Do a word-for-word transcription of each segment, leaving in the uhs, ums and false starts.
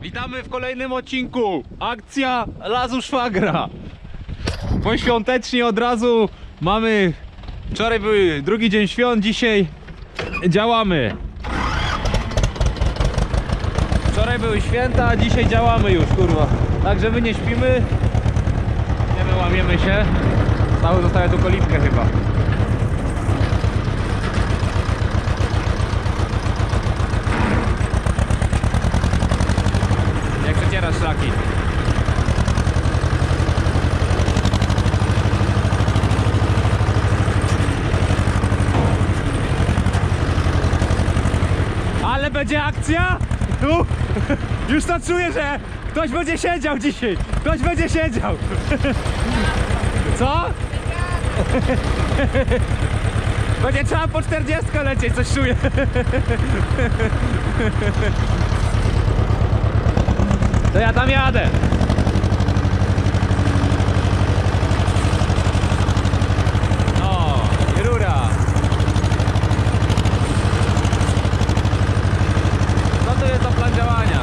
Witamy w kolejnym odcinku. Akcja Lasu Szwagra. Poświątecznie od razu mamy. Wczoraj był drugi dzień świąt, dzisiaj działamy. Wczoraj były święta, a dzisiaj działamy już, kurwa. Także my nie śpimy. Nie, my łamiemy się. Stały zostaje tu kolibkę chyba. Jak przecierasz szlaki. Ale będzie akcja! Tu! Już to czuję, że ktoś będzie siedział dzisiaj! Ktoś będzie siedział! Co? Będzie trzeba po czterdziestkę lecieć, coś czuję! To ja tam jadę! No, i rura! Co to jest za plan działania?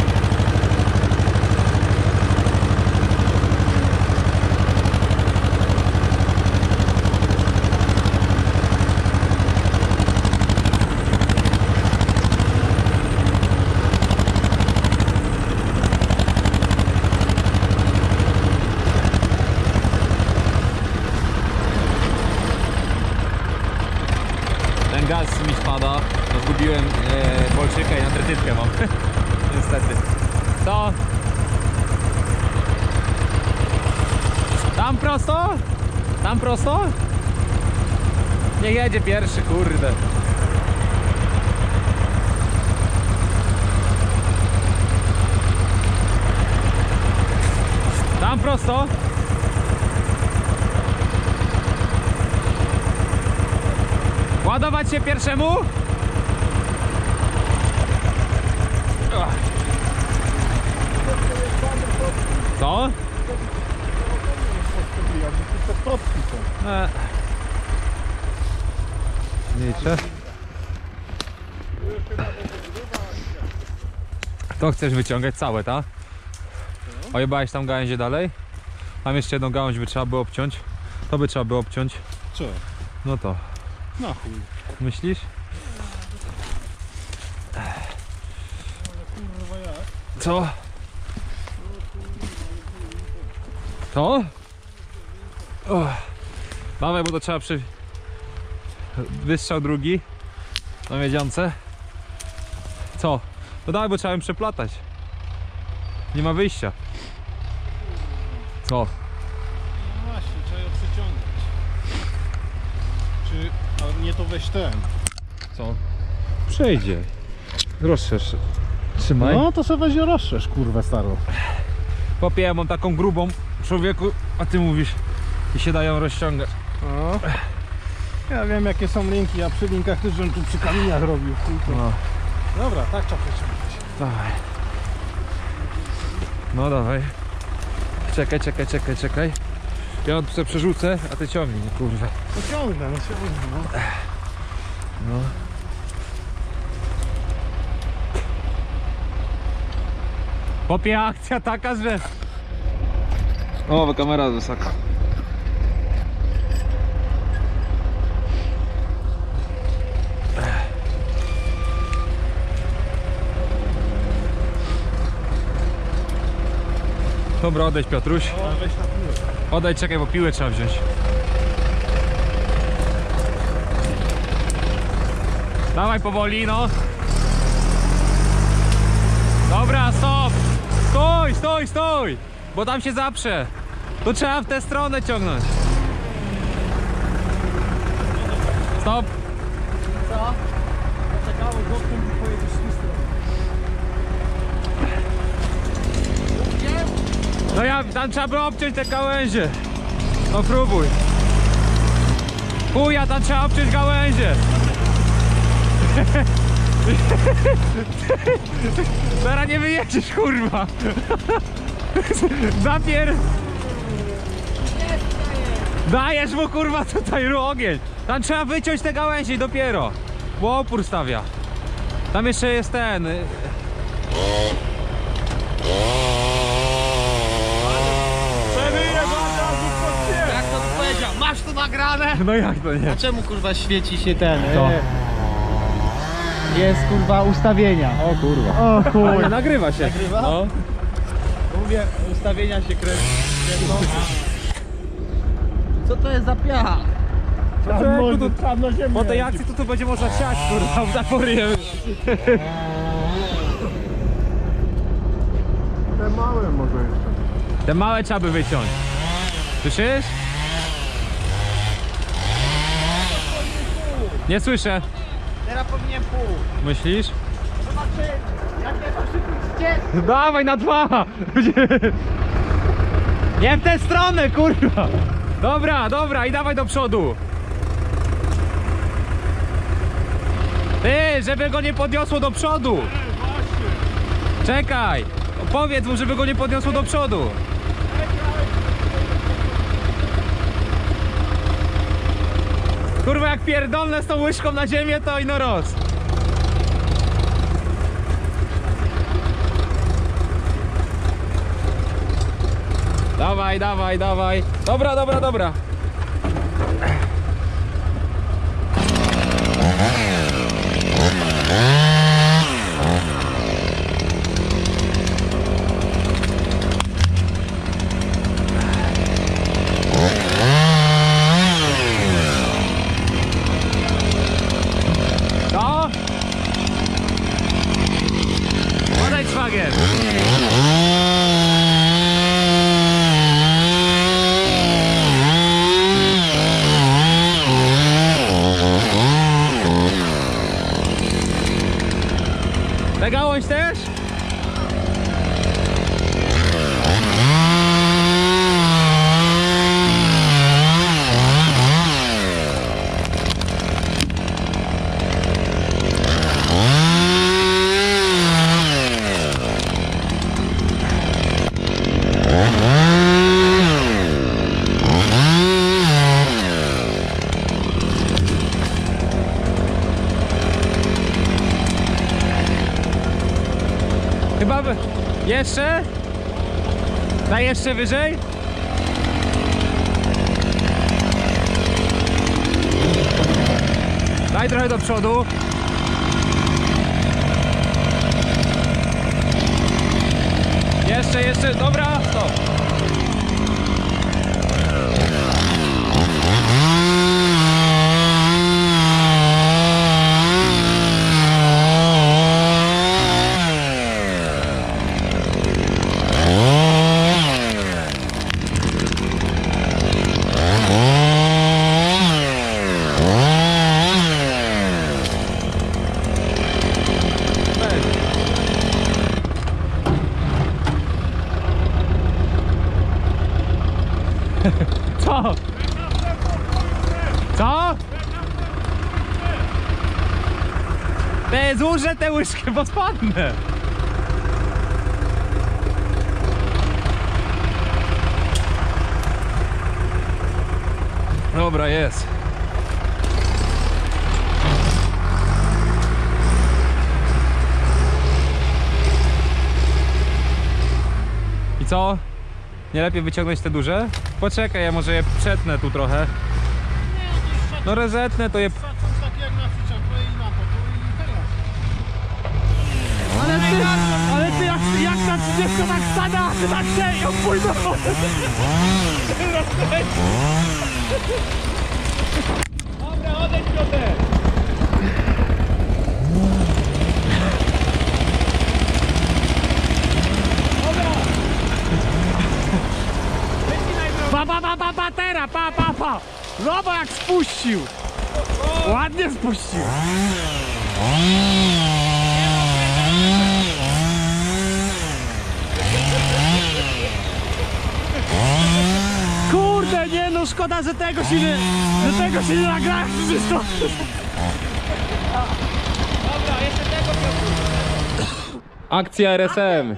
Ten gaz mi spada, bo zgubiłem e, bolczykę i na trytytkę mam. Niestety. Co? Tam prosto? Tam prosto? Niech jedzie pierwszy, kurde. Tam prosto? Ładować się pierwszemu? Co? E. Wiecie? To chcesz wyciągać całe, tak? Ojebałeś tam gałęzie dalej? Tam jeszcze jedną gałąź by trzeba było obciąć. To by trzeba było obciąć. Co? No to. Na chuj. Myślisz? Co? To? Oh. Dawaj, bo to trzeba przy... Wystrzał drugi na miedziance. Co? No dawaj, bo trzeba ją przeplatać. Nie ma wyjścia. Co? No właśnie, trzeba ją przeciągać. Czy... ale nie to weź ten. Co? Przejdzie. Rozszerz. Trzymaj. No to sobie weź ją rozszerz, kurwę starą. Popie, ja mam taką grubą, człowieku, a ty mówisz i się dają rozciągać. No. Ja wiem jakie są linki, a przy linkach też żebym tu przy kamieniach robił. No. Dobra, tak trzeba przeciągać. Dawaj. No dawaj. Czekaj, czekaj, czekaj, czekaj. Ja tu sobie przerzucę, a ty ciągnij, kurwa. No ciągnę, no ciągnę, no. No. Popie, akcja taka, że... O, kamera wysoko. Dobra, odejdź, Piotruś. O, weź na piłę. Odejdź, czekaj, bo piłę trzeba wziąć. Dawaj powoli, no. Dobra, stop. Stój, stój, stój. Bo tam się zaprze. Tu trzeba w tę stronę ciągnąć. Stop. Co? Poczekałeś, chłopcem i pojedziesz z tej strony. No ja, tam trzeba było obciąć te gałęzie. No próbuj. Chuja, tam trzeba obciąć gałęzie. Teraz nie wyjedziesz, kurwa. Zapier... Dajesz mu, kurwa, tutaj ogień. Tam trzeba wyciąć te gałęzie dopiero, bo opór stawia. Tam jeszcze jest ten... Jak to tu powiedział? Masz to nagrane? No jak to nie? A czemu kurwa świeci się ten? Co? e, Jest kurwa ustawienia. O kurwa. O chuj. Ale nagrywa się. Nagrywa? No. Mówię, ustawienia się kręcą. Co to jest za piach? Tam można, tam na ziemię. Po tej akcji to tu będzie można siać, kurwa, w zaporie. Te małe może jeszcze. Te małe trzeba by wyciąć. Słyszysz? Nie słyszę. Teraz powinien pół. Myślisz? Zobaczy, jakie to szybkie. Dawaj na dwa! Nie w tę stronę, kurwa! Dobra, dobra, i dawaj do przodu. Ty, żeby go nie podniosło do przodu. Czekaj. Powiedz mu, żeby go nie podniosło do przodu. Kurwa, jak pierdolnę z tą łyżką na ziemię, to ino roz. Dawaj, dawaj, dawaj. Dobra, dobra, dobra. Co? Podaj szwagier. Tę gałąź też? Chyba by... Jeszcze? Daj jeszcze wyżej? Daj trochę do przodu. Jeszcze, jeszcze, dobra, stop. Co? Co? Te złużę tę łyżkę, bo spadnę. Dobra, jest. I co? Nie lepiej wyciągnąć te duże? Poczekaj, ja może je przetnę tu trochę. No rezetnę to je... Tak jak na przyczepę i na to, to i teraz. Ale ty, ale ty jak, jak ta trzydziestka tak stada, ty tak się ją pójdą. Dobra, odejdź Piotr. Pa, pa, pa, pa, pa, teraz, pa, pa, pa. Zobacz jak spuścił. Ładnie spuścił. Kurde, nie no, szkoda, że tego się nie, że tego się nie nagrałem. Dobra, jeszcze tego. Akcja R S M.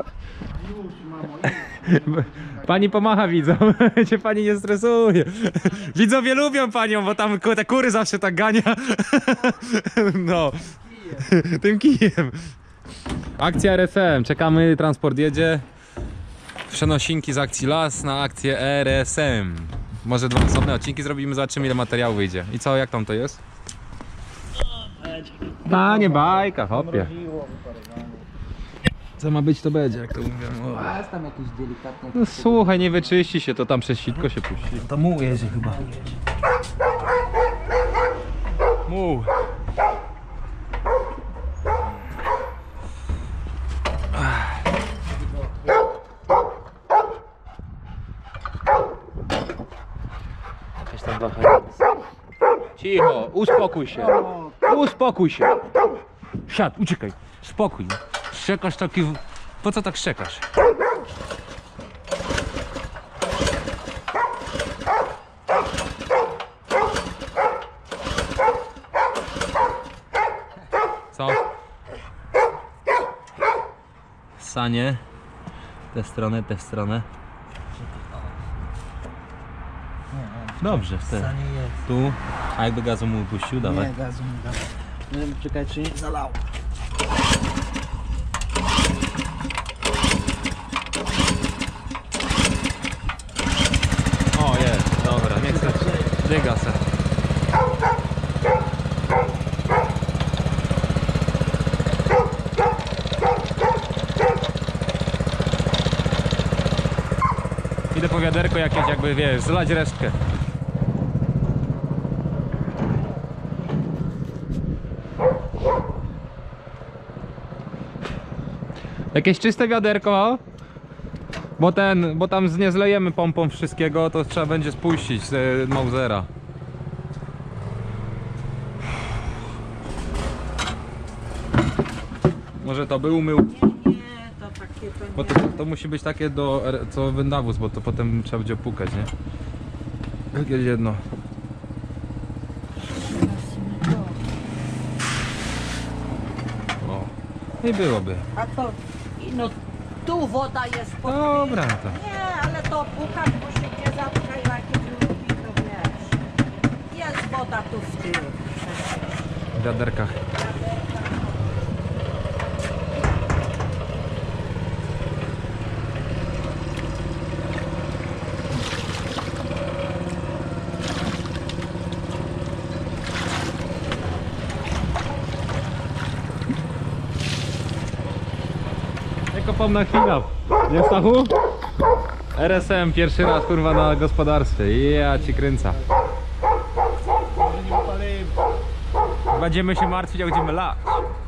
Pani pomacha widzom, cię pani nie stresuje. Widzowie lubią panią, bo tam te kury zawsze tak gania. No, tym kijem. Akcja R S M, czekamy, transport jedzie. Przenosinki z akcji Las na akcję R S M. Może dwa osobne odcinki zrobimy, zobaczymy ile materiału wyjdzie. I co, jak tam to jest? A, nie bajka, hopie. Co ma być, to będzie, jak to mówią. Jest tam jakieś delikatne... No słuchaj, nie wyczyści się, to tam przez sitko się puści. To muł jedzie chyba. Muł. Jakaś tam waha. Cicho, uspokój się. Uspokój się. Siad, uciekaj. Spokój. Szczekasz taki... w- Po co tak szczekasz? Co? Sanie. Tę stronę, tę stronę. Dobrze, w te. Sanie jest. Tu. A jakby gazu mu puścił, dawaj. Nie, gazu nie dam. Będziemy czekać, czy nie zalało. O, jest, dobra, nie chcę. Dyga se. Idę po wiaderko jakieś, jakby wiesz, zlać resztkę. Jakieś czyste wiaderko? Bo ten, bo tam nie zlejemy pompą wszystkiego, to trzeba będzie spuścić z Mausera. Może to był mył, Nie, to takie to nie. bo to, to musi być takie do, co wydawóz, bo to potem trzeba będzie opukać, nie? Jakieś jedno. O. I byłoby. A to, i no tu woda jest pod... Dobra, to. Nie, ale to pukać, bo się nie zatka i jakie drugi, to wiesz. Jest woda tu w tym. W wiaderkach. Ekopomna chwila. Nie, Stachu? R S M pierwszy raz kurwa na gospodarstwie. Ja ci kręca. Będziemy się martwić, jak będziemy lać.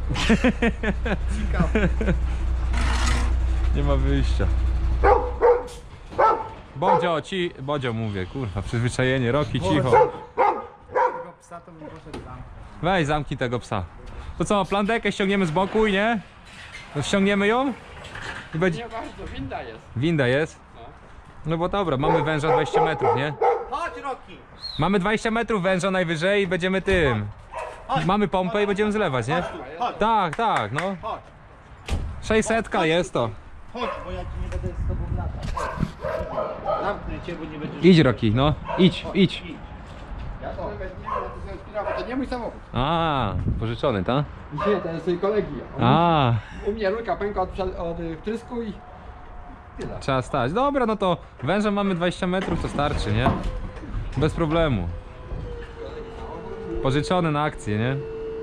Nie ma wyjścia. Bodzio, ci... Bodzio mówię, kurwa, przyzwyczajenie, Roki, cicho. Psa to bym poszedł tam. Weź, zamknij tego psa. To co, plandekę ściągniemy z boku i nie? To ściągniemy ją? I będzie... Nie bardzo, winda jest. Winda jest? No bo dobra, mamy węża dwadzieścia metrów, nie? Chodź, Roki! Mamy dwadzieścia metrów węża najwyżej i będziemy tym. Mamy pompę i będziemy zlewać, nie? Tak, tak, no. sześćset jest to. Chodź, bo ja ci nie będę z tobą latać. Zamknę cię, bo nie będziesz... Idź, Roki, no. Idź, idź. Ja to nawet nie wiem, ja to sobie spinam, bo to nie mój samochód. A, pożyczony, tak? Nie, to jest tej kolegi. A, U mnie rurka pęka od, przed- od y, wtrysku i tyle. trzeba stać. Dobra, no to węża mamy dwadzieścia metrów, to starczy, nie? Bez problemu. Pożyczony na akcję, nie?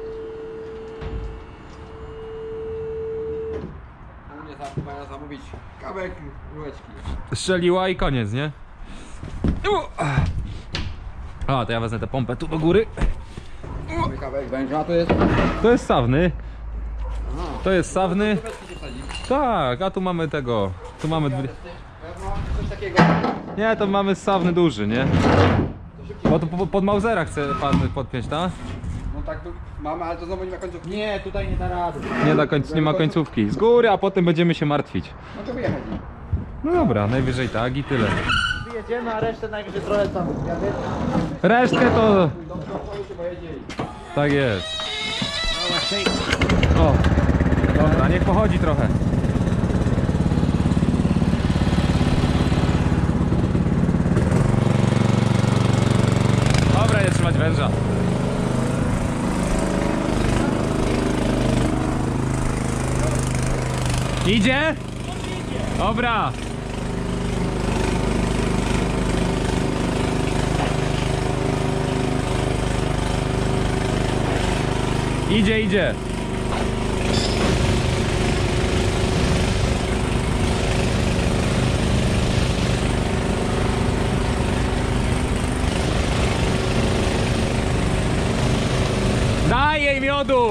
U mnie za- mają zamówić kawałek rureczki. Strzeliła i koniec, nie? U! A, to ja wezmę tę pompę tu do góry. Mamy kawałek węża, a to jest... To jest sawny. Aha. To jest sawny. Rureczki się wsadzi. Tak, a tu mamy tego. Tu mamy dwie... Ja mam coś takiego. Nie, to mamy sawny duży, nie? Bo to po- pod Mausera chce pan podpiąć, tak? No tak tu mamy, ale to znowu nie ma końcówki. Nie, tutaj nie da rady. Nie, da końc, nie ma końcówki. Z góry, a potem będziemy się martwić. No to wyjechać. No dobra, najwyżej tak i tyle. Wyjedziemy, a resztę najwyżej trochę tam. Ja wiem. Resztkę to... Do przodu się pojedzie i... Tak jest. No właśnie. O, dobra, niech pochodzi trochę. Dobra, nie trzymać węża. Idzie? Dobra. Idzie, idzie. Daj jej miodu!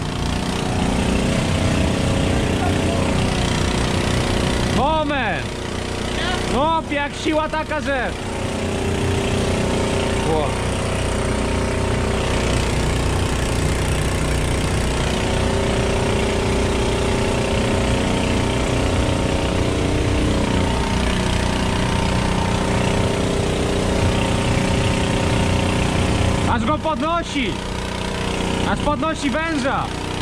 Moment! No, jak siła taka, że... Ło. Aż go podnosi! Aż podnosi węża!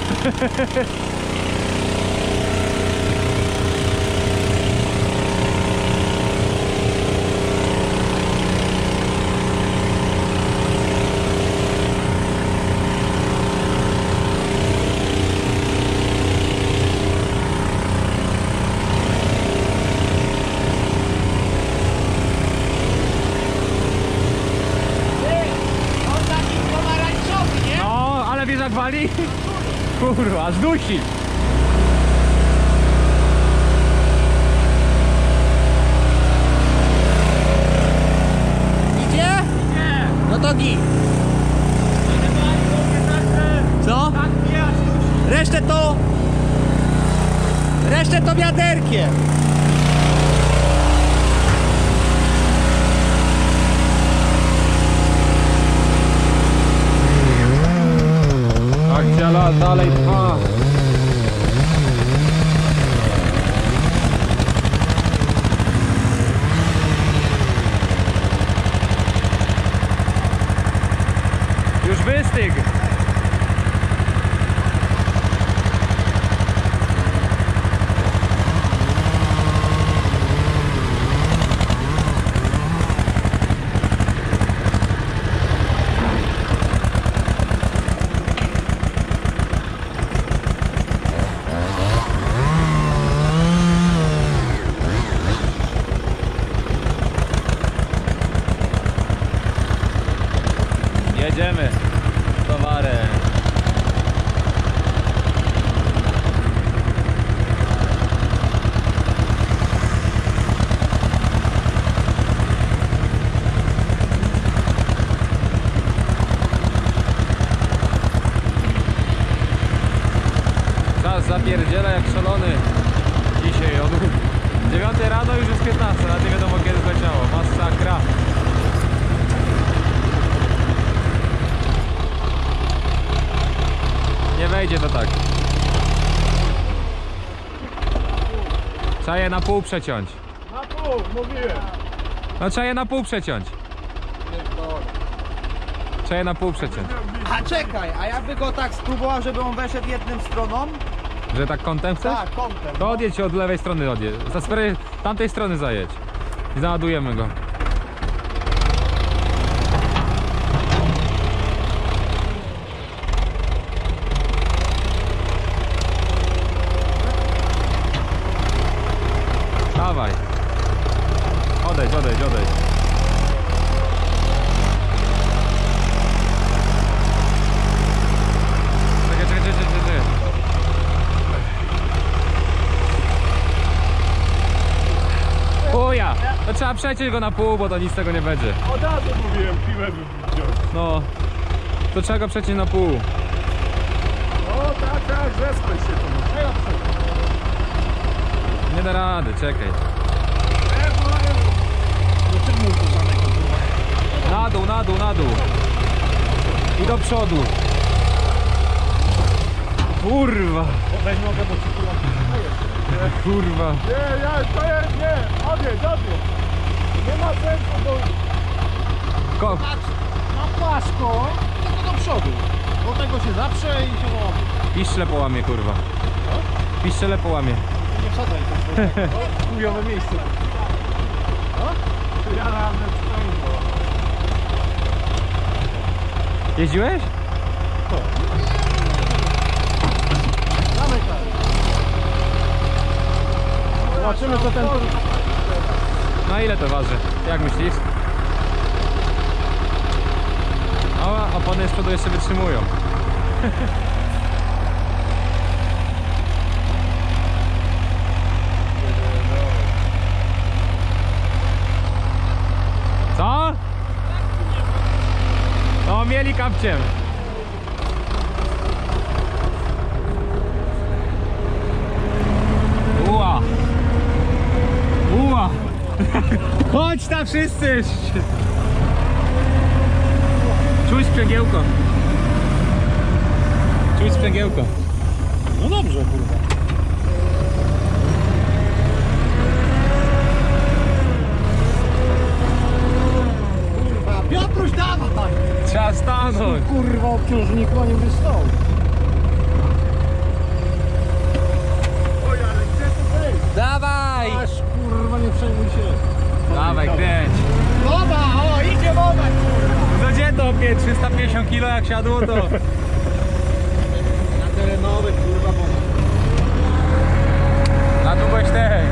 No, ale wiesz jak wali? Kurwa, zdusi! Idzie? Nie! No to git. Co? Resztę to... Resztę to wiaderkiem. Akcja la- dalej trwa. Już wystygł. Jedziemy z towarem. Czas zapierdziela jak szalony. Dzisiaj od dziewiątej rano już jest piętnasta, nawet nie wiadomo kiedy zleciało. Masakra. Nie wejdzie to tak. Trzeba je na pół przeciąć. Na pół, mówiłem. No trzeba je na pół przeciąć. Trzeba je na pół przeciąć. A czekaj, a jakby go tak spróbował, żeby on weszedł jednym stroną? Że tak kątem chcesz? Tak, kątem. To odjedź się od lewej strony odjedź. Z sfery tamtej strony zajedź. I załadujemy go. Dawaj. Odejdź, odejdź, odejdź. Czekaj, czekaj, czekaj, czekaj. Chuja! To trzeba przeciąć go na pół, bo to nic z tego nie będzie. Od razu mówiłem, piłę bym wziął. No. To trzeba go przeciąć na pół. O tak, tak, zespę się to. A ja przecież. Nie da rady, czekaj. No czemu to żadnego kurwa? Na dół, na dół, na dół. I do przodu. Kurwa. Weź nogę, bo ci kurwa Kurwa. nie, ja, to jest, nie, odjedź, odjedź. Nie ma sensu, bo Ko na płasko, tylko do przodu. Do tego się zaprze i się łamie. Piszczele połamie, kurwa. Piszczele połamie. Nie wsadzaj to. Chujowe miejsce. No? Ja nawet stoję, bo... Jeździłeś? Dawaj tak. Zobaczymy co ten... Na ile to waży? Jak myślisz? O, opony z przodu jeszcze wytrzymują. Co? No mieli kapciem. Uła. Uła. Chodź tam wszyscy. Czuj sprzęgiełko. Czuj sprzęgiełko. No dobrze, kurwa. Piotruś, dawaj! Trzeba stanąć. Kurwa, obciążniku, a nie wystał. Oj, ale gdzie to wejść? Dawaj. Aż kurwa, nie przejmuj się. Dawaj, kręć. Woda, o, idzie woda, kurwa. No gdzie to opie? trzysta pięćdziesiąt kilo jak siadło to. Na terenowy, kurwa, bo... Na długość tej.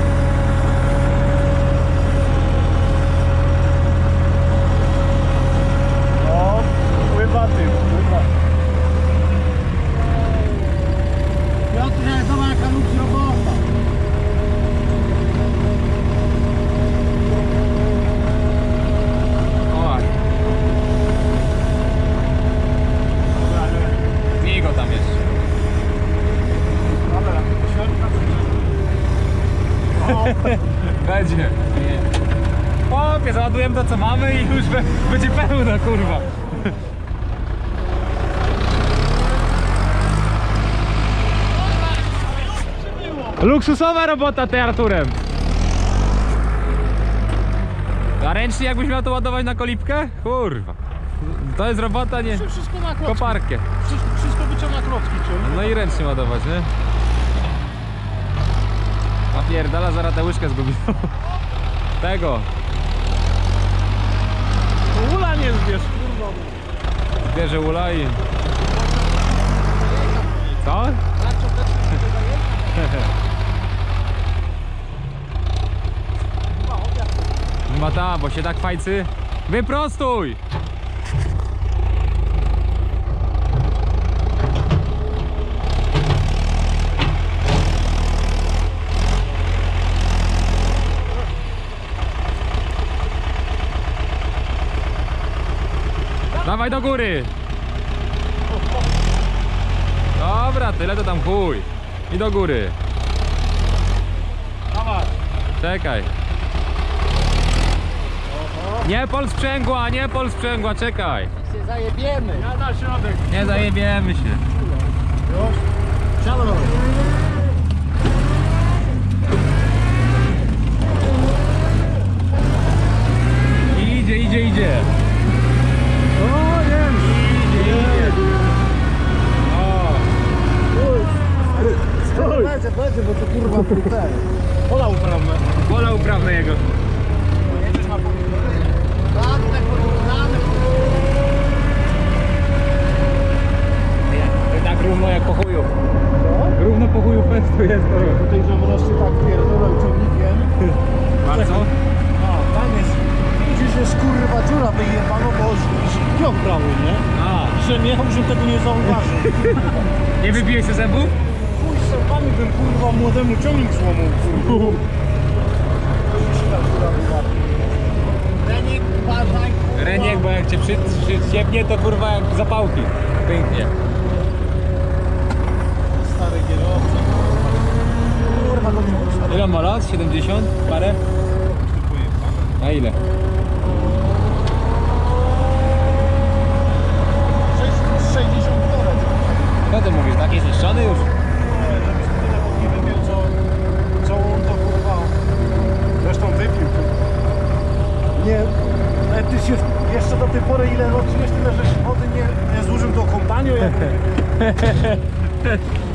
No, pływa ty, pływa. Piotrze, zobacz jaka ludzi robota. O. Miej go tam jeszcze. Dobra, środka Będzie. Chłopie, załadujemy to co mamy i już be- będzie pełno, kurwa. Luksusowa robota tej Arturem. A ręcznie jakbyś miał to ładować na kolibkę? Kurwa. To jest robota, nie Wszystko na klocki. koparkę. Wszystko, wszystko wyciąga klocki, czy? No i ręcznie ładować, nie? A pierdala, zaraz tę łyżkę zgubił. Tego. To ula nie zbierz, kurwa. Bierze ula i... Co? Ma ta, bo się tak fajcy. Wyprostuj! Dawaj do góry! Dobra, tyle to tam chuj. I do góry. Dawaj. Czekaj. Nie pol sprzęgła, nie pol sprzęgła, czekaj. się zajebiemy. Ja na środek. Nie zajebiemy się. Już. Siadaj. Idzie, idzie, idzie. O, wiem. Idzie, idzie. O. Stój. Będzie, będzie, bo to kurwa te. Pola uprawne. Pola uprawne jego. Jedziesz na pomidory. Ładne, porównane. Tak równo jak po chuju. Równo po chuju festu jest to. Tutaj, że wreszcie tak pierdolę ciągnikiem. Bardzo? A, tam jest. Widzisz, że jest kurwa dziura wyjebano, bo piąt brały, nie? A. Że jechał, że tego nie zauważył. Nie wybiłeś się zębów? Chuj sępami bym kurwa młodemu ciągnik złamał, kurwa. Renik, uważaj. Reniek, bo jak cię przy, przyciepnie, to kurwa jak zapałki. Pięknie. Stary kierowca. Kurwa, to nie można. Ile ma lat? siedemdziesiąt? Parę? A ile? sześćdziesiąt dolarów. No to mówisz, tak jest zniszczony już? Żebyś tyle nie wiedział, co, co on to kurwa. Zresztą wypił. Nie, ale ty się jeszcze do tej pory ile roczniesz, tyle żeś wody nie, nie zużył do kompanii, jak